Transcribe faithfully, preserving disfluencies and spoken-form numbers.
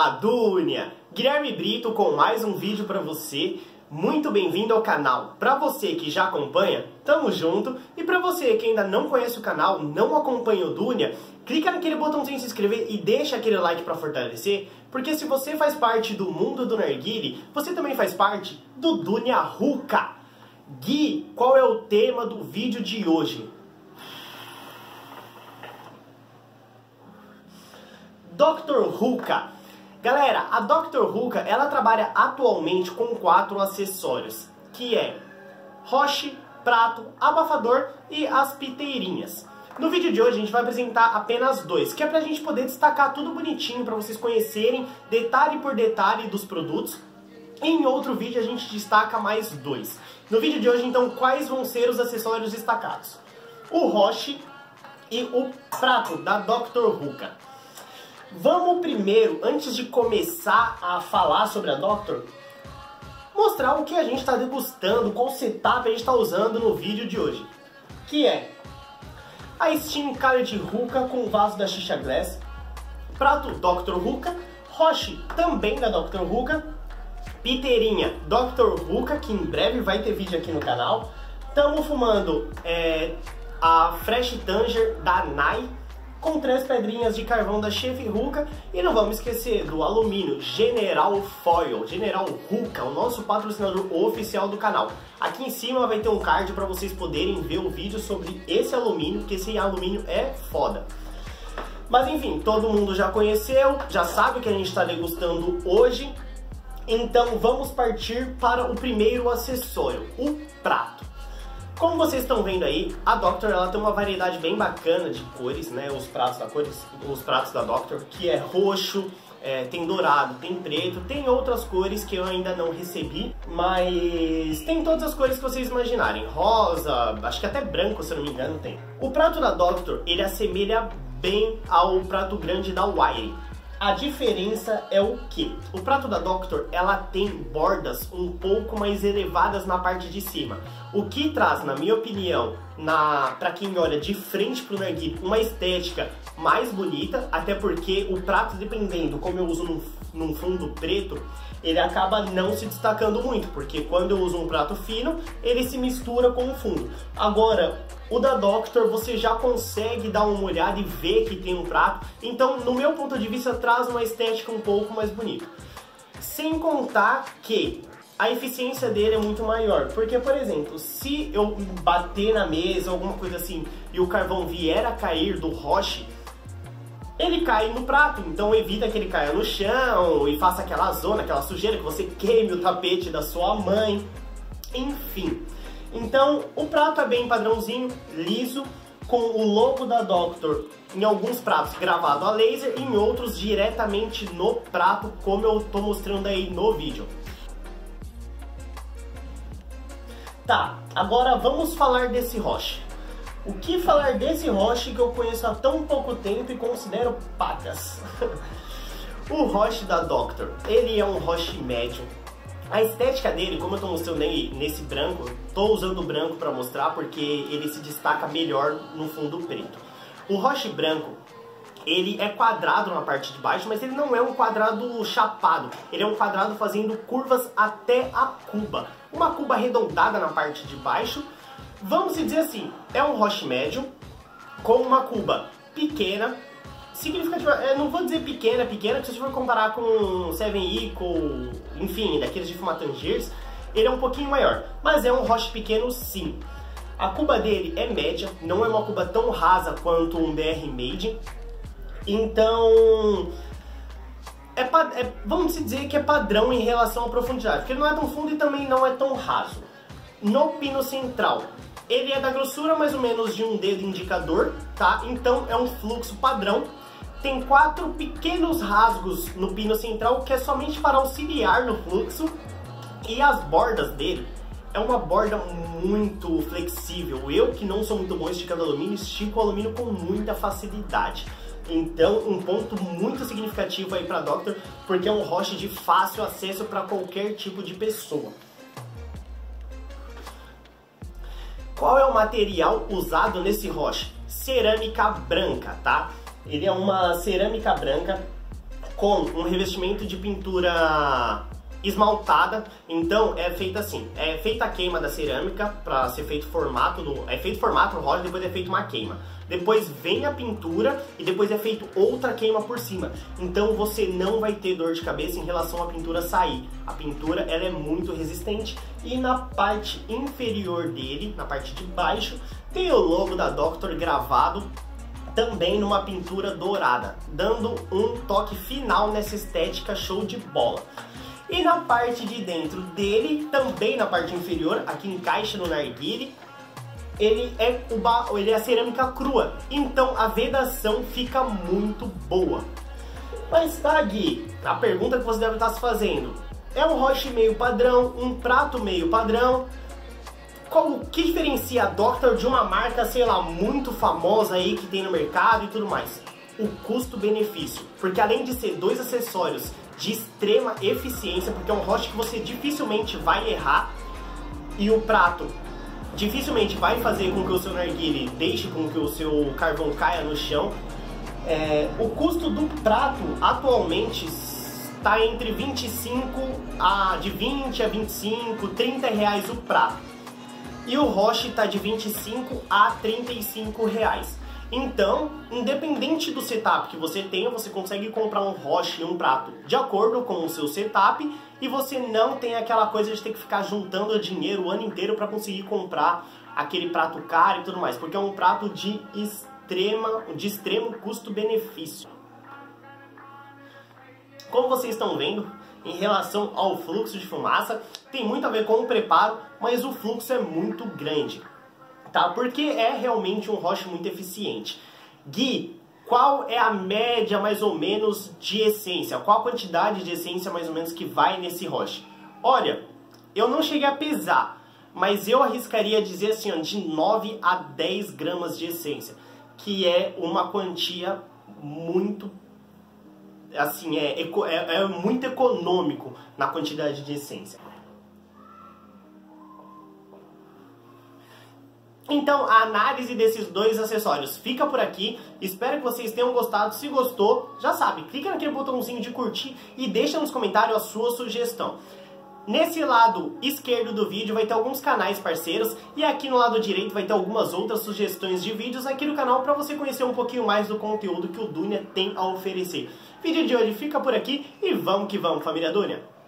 Fala, Dunia! Guilherme Brito com mais um vídeo para você. Muito bem-vindo ao canal. Para você que já acompanha, tamo junto. E para você que ainda não conhece o canal, não acompanha o Dunia, clica naquele botãozinho de se inscrever e deixa aquele like para fortalecer. Porque se você faz parte do mundo do narguile, você também faz parte do Dunia Hookah. Gui, qual é o tema do vídeo de hoje? doutor Hookah. Galera, a doutor Hookah, ela trabalha atualmente com quatro acessórios, que é roche, prato, abafador e as piteirinhas. No vídeo de hoje a gente vai apresentar apenas dois, que é pra gente poder destacar tudo bonitinho, pra vocês conhecerem detalhe por detalhe dos produtos. Em outro vídeo a gente destaca mais dois. No vídeo de hoje, então, quais vão ser os acessórios destacados? O roche e o prato da doutor Hookah. Vamos primeiro, antes de começar a falar sobre a doutor, mostrar o que a gente está degustando, qual setup a gente está usando no vídeo de hoje. Que é a Steam Card Hookah com vaso da Shisha Glass, prato doutor Hookah, roche também da doutor Hookah, piteirinha doutor Hookah, que em breve vai ter vídeo aqui no canal. Estamos fumando é, a Fresh Tanger da Nai, com três pedrinhas de carvão da Chef Hookah. E não vamos esquecer do alumínio General Foil, General Hookah, o nosso patrocinador oficial do canal. Aqui em cima vai ter um card para vocês poderem ver o vídeo sobre esse alumínio, que esse alumínio é foda. Mas enfim, todo mundo já conheceu, já sabe o que a gente está degustando hoje. Então vamos partir para o primeiro acessório, o prato. Como vocês estão vendo aí, a doutor ela tem uma variedade bem bacana de cores, né? Os pratos da cores, os pratos da doutor, que é roxo, é, tem dourado, tem preto, tem outras cores que eu ainda não recebi, mas tem todas as cores que vocês imaginarem, rosa, acho que até branco, se eu não me engano, tem. O prato da doutor, ele assemelha bem ao prato grande da Wire. A diferença é o que? O prato da doutor, ela tem bordas um pouco mais elevadas na parte de cima. O que traz, na minha opinião, na, pra quem olha de frente pro narguilé, uma estética mais bonita. Até porque o prato, dependendo como eu uso num, num fundo preto, ele acaba não se destacando muito. Porque quando eu uso um prato fino, ele se mistura com o fundo. Agora, o da doutor você já consegue dar uma olhada e ver que tem um prato. Então, no meu ponto de vista, traz uma estética um pouco mais bonita. Sem contar que a eficiência dele é muito maior. Porque, por exemplo, se eu bater na mesa, alguma coisa assim, e o carvão vier a cair do roche, ele cai no prato. Então evita que ele caia no chão e faça aquela zona, aquela sujeira, que você queime o tapete da sua mãe. Enfim. Então, o prato é bem padrãozinho, liso, com o logo da doutor em alguns pratos gravado a laser e em outros diretamente no prato, como eu tô mostrando aí no vídeo. Tá, agora vamos falar desse roche. O que falar desse roche que eu conheço há tão pouco tempo e considero pacas? O roche da doutor, ele é um roche médio. A estética dele, como eu tô mostrando aí nesse branco, tô usando o branco para mostrar porque ele se destaca melhor no fundo preto. O roche branco, ele é quadrado na parte de baixo, mas ele não é um quadrado chapado. Ele é um quadrado fazendo curvas até a cuba. Uma cuba arredondada na parte de baixo. Vamos dizer assim, é um roche médio com uma cuba pequena. Significativa, eu não vou dizer pequena, pequena, porque se você for comparar com um Seven Eco, enfim, daqueles de fumar Tangiers, ele é um pouquinho maior. Mas é um roche pequeno sim. A cuba dele é média, não é uma cuba tão rasa quanto um B R Made. Então, é, é, vamos dizer que é padrão em relação à profundidade, porque ele não é tão fundo e também não é tão raso. No pino central, ele é da grossura mais ou menos de um dedo indicador, tá? Então é um fluxo padrão. Tem quatro pequenos rasgos no pino central, que é somente para auxiliar no fluxo. E as bordas dele é uma borda muito flexível. Eu, que não sou muito bom esticando alumínio, estico o alumínio com muita facilidade. Então, um ponto muito significativo aí para a doutor, porque é um roche de fácil acesso para qualquer tipo de pessoa. Qual é o material usado nesse roche? Cerâmica branca, tá? Ele é uma cerâmica branca com um revestimento de pintura esmaltada. Então é feita assim, é feita a queima da cerâmica para ser feito formato do, é feito formato no roche, depois é feito uma queima. Depois vem a pintura e depois é feito outra queima por cima. Então você não vai ter dor de cabeça em relação à pintura sair. A pintura ela é muito resistente e na parte inferior dele, na parte de baixo, tem o logo da Doctor gravado também numa pintura dourada, dando um toque final nessa estética show de bola. E na parte de dentro dele, também na parte inferior, aqui encaixa no narguile, ele é, o ba... ele é a cerâmica crua, então a vedação fica muito boa. Mas tá, Gui, a pergunta que você deve estar se fazendo, é um roche meio padrão, um prato meio padrão, qual, o que diferencia a Doctor de uma marca, sei lá, muito famosa aí que tem no mercado e tudo mais? O custo-benefício, porque além de ser dois acessórios de extrema eficiência, porque é um roche que você dificilmente vai errar, e o prato dificilmente vai fazer com que o seu narguile deixe com que o seu carvão caia no chão. É, o custo do prato atualmente está entre vinte e cinco a de vinte a vinte e cinco, trinta reais o prato, e o roche está de vinte e cinco a trinta e cinco reais. Então, independente do setup que você tenha, você consegue comprar um roche e um prato de acordo com o seu setup, e você não tem aquela coisa de ter que ficar juntando dinheiro o ano inteiro para conseguir comprar aquele prato caro e tudo mais, porque é um prato de, extrema, de extremo custo-benefício. Como vocês estão vendo, em relação ao fluxo de fumaça, tem muito a ver com o preparo, mas o fluxo é muito grande. Tá? Porque é realmente um roche muito eficiente. Gui, qual é a média mais ou menos de essência? Qual a quantidade de essência mais ou menos que vai nesse roche? Olha, eu não cheguei a pesar, mas eu arriscaria dizer assim, ó, de nove a dez gramas de essência, que é uma quantia muito, assim, é, é, é muito econômico na quantidade de essência. Então a análise desses dois acessórios fica por aqui, espero que vocês tenham gostado. Se gostou, já sabe, clica naquele botãozinho de curtir e deixa nos comentários a sua sugestão. Nesse lado esquerdo do vídeo vai ter alguns canais parceiros e aqui no lado direito vai ter algumas outras sugestões de vídeos aqui no canal para você conhecer um pouquinho mais do conteúdo que o Dunia tem a oferecer. O vídeo de hoje fica por aqui e vamos que vamos, família Dunia!